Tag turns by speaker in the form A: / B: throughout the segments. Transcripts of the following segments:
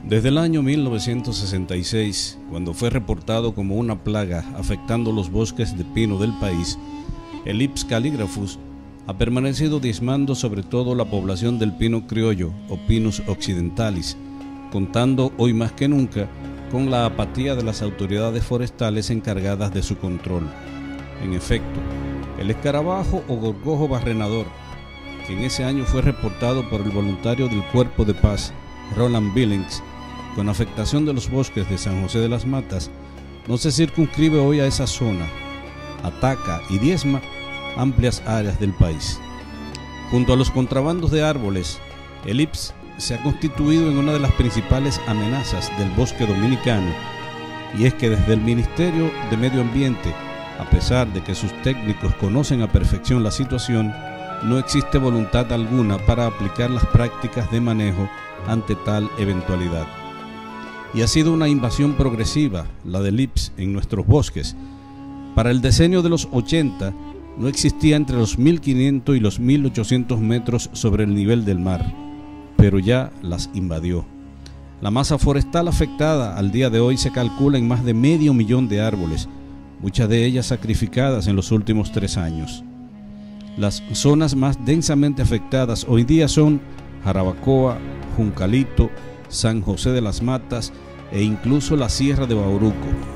A: Desde el año 1966, cuando fue reportado como una plaga afectando los bosques de pino del país, el Ips calligraphus ha permanecido diezmando sobre todo la población del pino criollo o Pinus occidentalis, contando hoy más que nunca con la apatía de las autoridades forestales encargadas de su control. En efecto, el escarabajo o gorgojo barrenador, que en ese año fue reportado por el voluntario del Cuerpo de Paz, Roland Billings, con afectación de los bosques de San José de las Matas, no se circunscribe hoy a esa zona, ataca y diezma amplias áreas del país. Junto a los contrabandos de árboles, el Ips se ha constituido en una de las principales amenazas del bosque dominicano, y es que desde el Ministerio de Medio Ambiente, a pesar de que sus técnicos conocen a perfección la situación, no existe voluntad alguna para aplicar las prácticas de manejo ante tal eventualidad. Y ha sido una invasión progresiva, la del Ips, en nuestros bosques. Para el decenio de los 80, no existía entre los 1500 y los 1800 metros sobre el nivel del mar, pero ya las invadió. La masa forestal afectada al día de hoy se calcula en más de 500,000 de árboles, muchas de ellas sacrificadas en los últimos 3 años. Las zonas más densamente afectadas hoy día son Jarabacoa, Juncalito, San José de las Matas e incluso la Sierra de Bauruco.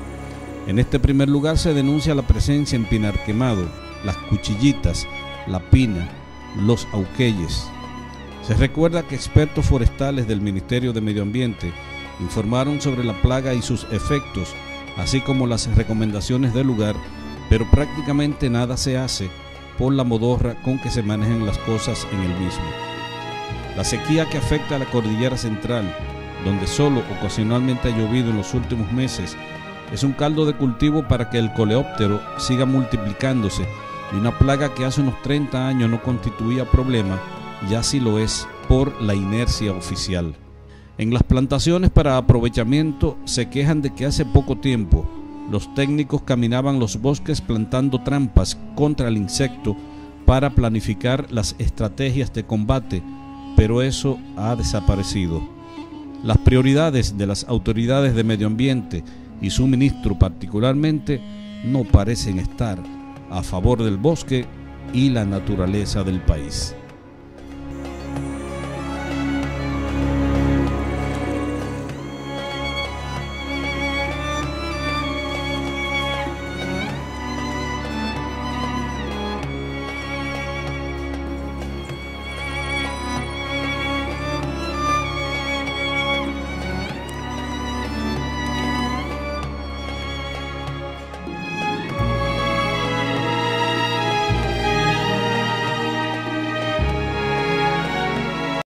A: En este primer lugar se denuncia la presencia en Pinar Quemado, Las Cuchillitas, La Pina, Los Auqueyes. Se recuerda que expertos forestales del Ministerio de Medio Ambiente informaron sobre la plaga y sus efectos, así como las recomendaciones del lugar, pero prácticamente nada se hace por la modorra con que se manejan las cosas en el mismo. La sequía que afecta a la cordillera central, donde solo ocasionalmente ha llovido en los últimos meses, es un caldo de cultivo para que el coleóptero siga multiplicándose, y una plaga que hace unos 30 años no constituía problema, ya sí lo es por la inercia oficial. En las plantaciones para aprovechamiento se quejan de que hace poco tiempo los técnicos caminaban los bosques plantando trampas contra el insecto para planificar las estrategias de combate, pero eso ha desaparecido. Las prioridades de las autoridades de medio ambiente y su ministro particularmente no parecen estar a favor del bosque y la naturaleza del país.